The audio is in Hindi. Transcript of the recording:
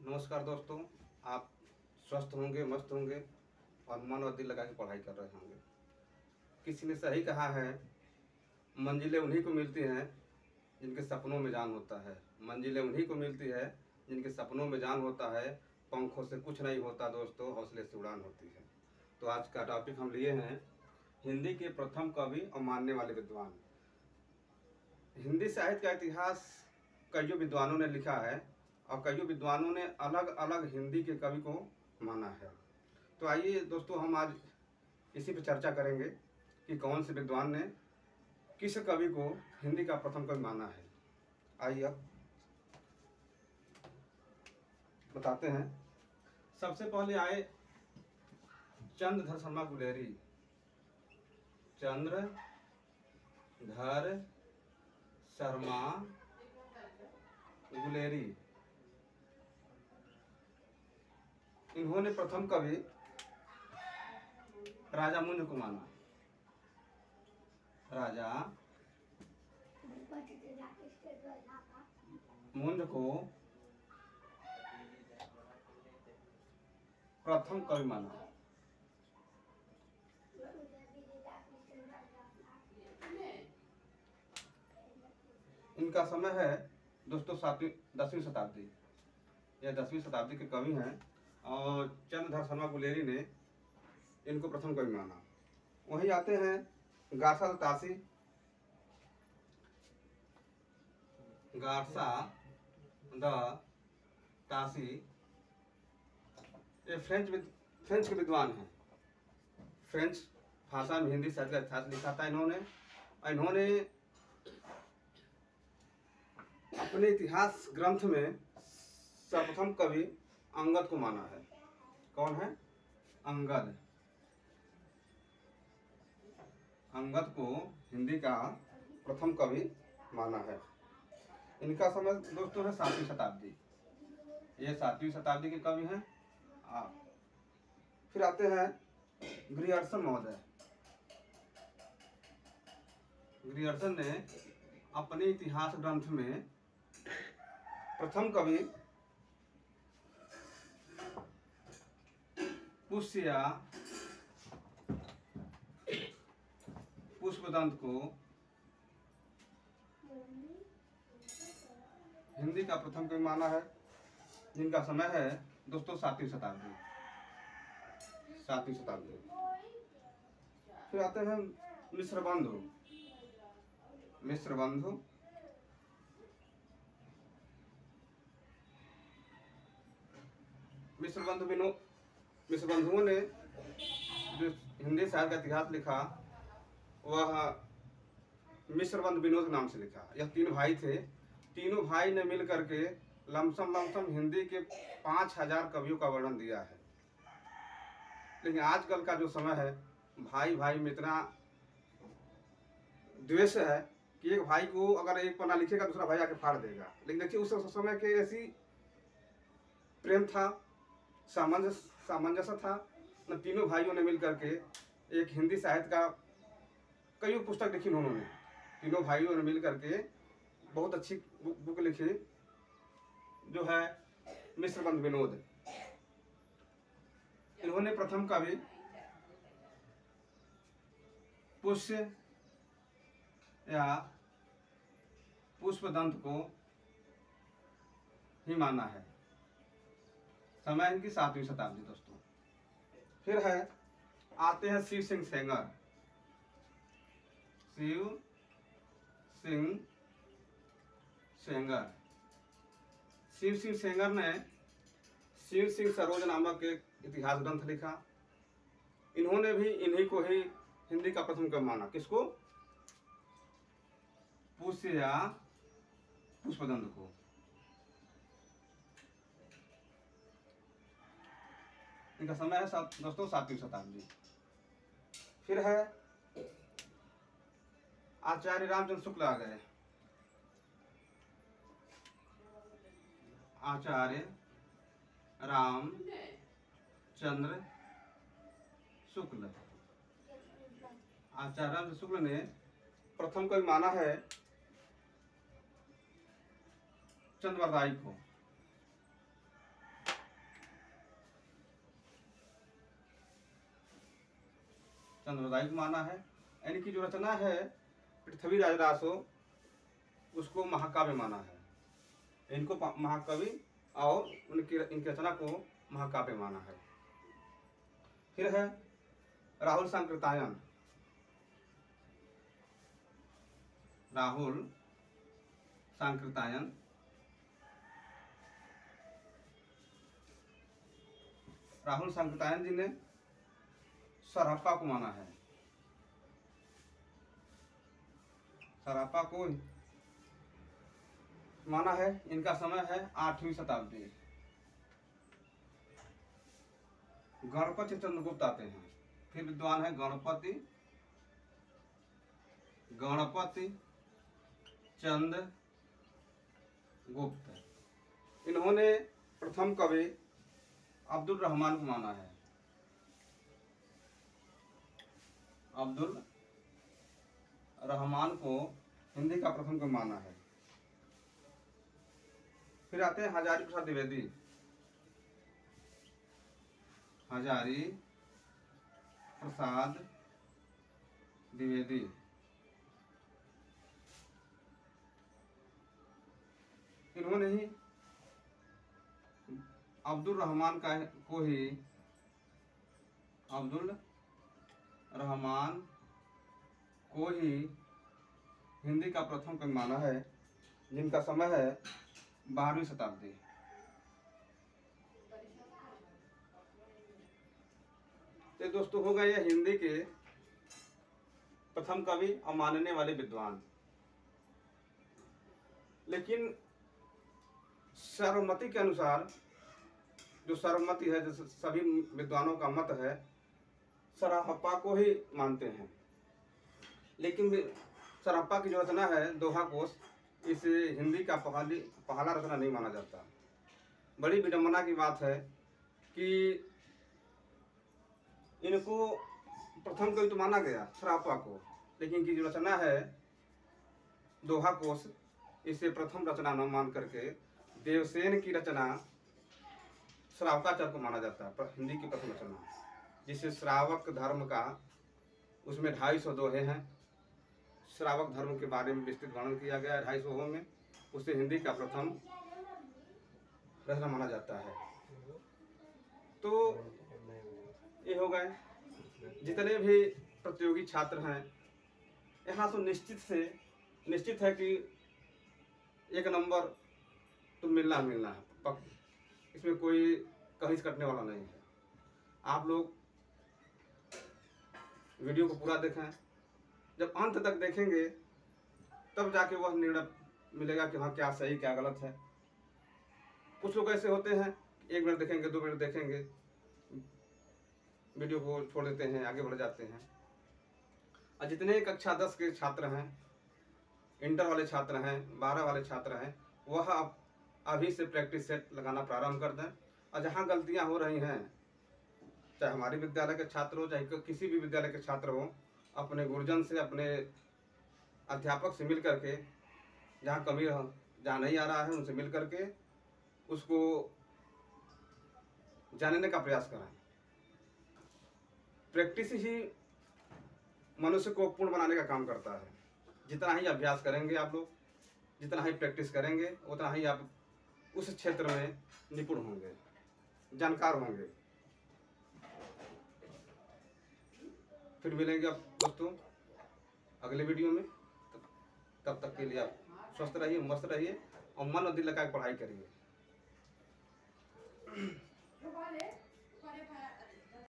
नमस्कार दोस्तों। आप स्वस्थ होंगे, मस्त होंगे और मन और दिल लगा के पढ़ाई कर रहे होंगे। किसी ने सही कहा है, मंजिलें उन्हीं को मिलती हैं जिनके सपनों में जान होता है। मंजिलें उन्हीं को मिलती है जिनके सपनों में जान होता है। पंखों से कुछ नहीं होता दोस्तों, हौसले से उड़ान होती है। तो आज का टॉपिक हम लिए हैं हिंदी के प्रथम कवि और मानने वाले विद्वान। हिंदी साहित्य का इतिहास कईयों विद्वानों ने लिखा है और कईयों विद्वानों ने अलग अलग हिंदी के कवि को माना है। तो आइए दोस्तों, हम आज इसी पर चर्चा करेंगे कि कौन से विद्वान ने किस कवि को हिंदी का प्रथम कवि माना है। आइए अब बताते हैं। सबसे पहले आए चंद्रधर शर्मा गुलेरी। चंद्रधर शर्मा गुलेरी, इन्होंने प्रथम कवि राजा मुंज को माना। राजा मुंज को प्रथम कवि माना। इनका समय है दोस्तों 10वीं शताब्दी। यह 10वीं शताब्दी के कवि हैं और चंद्रधर शर्मा गुलेरी ने इनको प्रथम कवि माना। वहीं आते हैं गारसा तासी। गारसा द तासी ये फ्रेंच के विद्वान हैं। फ्रेंच भाषा में हिंदी साहित्य का इतिहास लिखा था इन्होंने अपने इतिहास ग्रंथ में सर्वप्रथम कवि अंगद को माना है। कौन है? अंगद। अंगद को हिंदी का प्रथम कवि माना है। इनका समय दोस्तों है 7वीं शताब्दी। ये 7वीं शताब्दी के कवि हैं। फिर आते हैं ग्रियर्सन महोदय। ग्रियर्सन ने अपने इतिहास ग्रंथ में प्रथम कवि पुष्य या पुष्पदंत को हिंदी का प्रथम कवि माना है, जिनका समय है दोस्तों 7वीं शताब्दी। 7वीं शताब्दी। फिर आते हैं मिश्रबंधु। मिश्रबंधु मिश्रबंधुओं ने जो हिंदी साहित्य का इतिहास लिखा वह मिश्रबंधु विनोद नाम से लिखा। यह 3 भाई थे। तीनों भाई ने मिल करके लमसम हिंदी के 5000 कवियों का वर्णन दिया है। लेकिन आजकल का जो समय है, भाई भाई में इतना द्वेष है कि एक भाई को अगर एक पन्ना लिखेगा दूसरा भाई आके फाड़ देगा। लेकिन देखिए उस समय के ऐसी प्रेम था, सामंजस्य था न। तीनों भाइयों ने मिल करके एक हिंदी साहित्य का कई पुस्तक लिखी उन्होंने। तीनों भाइयों ने मिल करके बहुत अच्छी बुक लिखी, जो है मिश्रबंधु विनोद। इन्होंने प्रथम कवि पुष्य या पुष्पदंत को ही माना है। समय इनकी 7वीं शताब्दी दोस्तों। फिर है आते हैं शिव सिंह सेंगर। शिव सिंह सेंगर। शिव सिंह सेंगर ने शिव सिंह सरोज नामक एक इतिहास ग्रंथ लिखा। इन्होंने भी इन्हीं को ही हिंदी का प्रथम कवि माना। किसको? पुष्य या पुष्पदंत को। इनका समय है दोस्तों 7वीं शताब्दी। फिर है आचार्य रामचंद्र शुक्ल आ गए। आचार्य रामचंद्र शुक्ल। आचार्य रामचंद्र शुक्ल ने प्रथम कवि माना है चंद्रवरदाई को। चंद्रोदय को माना है। यानी कि जो रचना है पृथ्वीराज रासो उसको महाकाव्य माना है। इनको महाकवि और इनकी रचना को महाकाव्य माना है। फिर है राहुल सांकृतायन। राहुल सांकृतायन राहुल सांकृतायन जी ने सरहप्पा को माना है। सरहप्पा को माना है। इनका समय है 8वीं शताब्दी। गणपति चंद्रगुप्त आते हैं। फिर विद्वान है गणपति चंद्र गुप्त। इन्होंने प्रथम कवि अब्दुल रहमान को माना है। अब्दुल रहमान को हिंदी का प्रथम कवि माना है। फिर आते हैं हजारी प्रसाद द्विवेदी। हजारी प्रसाद द्विवेदी इन्होंने ही अब्दुल रहमान को ही हिंदी का प्रथम कवि माना है, जिनका समय है 12वीं शताब्दी। तो दोस्तों हो गए ये हिंदी के प्रथम कवि और मानने वाले विद्वान। लेकिन सर्वमति के अनुसार, जो सर्वमति है, जो सभी विद्वानों का मत है, सरहप्पा को ही मानते हैं। लेकिन सरहप्पा की जो रचना है दोहा कोश, इसे हिंदी का पहला रचना नहीं माना जाता। बड़ी विडंबना की बात है कि इनको प्रथम कवि तो माना गया सरहप्पा को, लेकिन इनकी जो रचना है दोहा कोश, इसे प्रथम रचना न मान करके देवसेन की रचना श्रावकाचार्य को माना जाता है हिंदी की प्रथम रचना, जिसे श्रावक धर्म का, उसमें 250 दोहे हैं। श्रावक धर्म के बारे में विस्तृत वर्णन किया गया है 250 दोहों में। उसे हिंदी का प्रथम रचना माना जाता है। तो ये हो गए जितने भी प्रतियोगी छात्र हैं, यहाँ तो निश्चित है कि 1 नंबर तो मिलना है। इसमें कोई कहीं से कटने वाला नहीं है। आप लोग वीडियो को पूरा देखें, जब अंत तक देखेंगे तब जाके वह निर्णय मिलेगा कि हाँ क्या सही क्या गलत है। कुछ लोग ऐसे होते हैं 1 मिनट देखेंगे, 2 मिनट देखेंगे, वीडियो को छोड़ देते हैं, आगे बढ़ जाते हैं। और जितने कक्षा 10 के छात्र हैं, इंटर वाले छात्र हैं, 12 वाले छात्र हैं, वह अभी से प्रैक्टिस सेट लगाना प्रारंभ कर दें। और जहाँ गलतियाँ हो रही हैं, चाहे हमारे विद्यालय के छात्र हो, चाहे किसी भी विद्यालय के छात्र हो, अपने गुरुजन से, अपने अध्यापक से मिल करके, जहाँ कमी जहाँ नहीं आ रहा है उनसे मिल करके उसको जानने का प्रयास करें। प्रैक्टिस ही मनुष्य को पूर्ण बनाने का काम करता है। जितना ही अभ्यास करेंगे आप लोग, जितना ही प्रैक्टिस करेंगे, उतना ही आप उस क्षेत्र में निपुण होंगे, जानकार होंगे। फिर मिलेंगे आप दोस्तों अगले वीडियो में। तब तक के लिए आप स्वस्थ रहिए, मस्त रहिए और मन और दिल लगा के पढ़ाई करिए।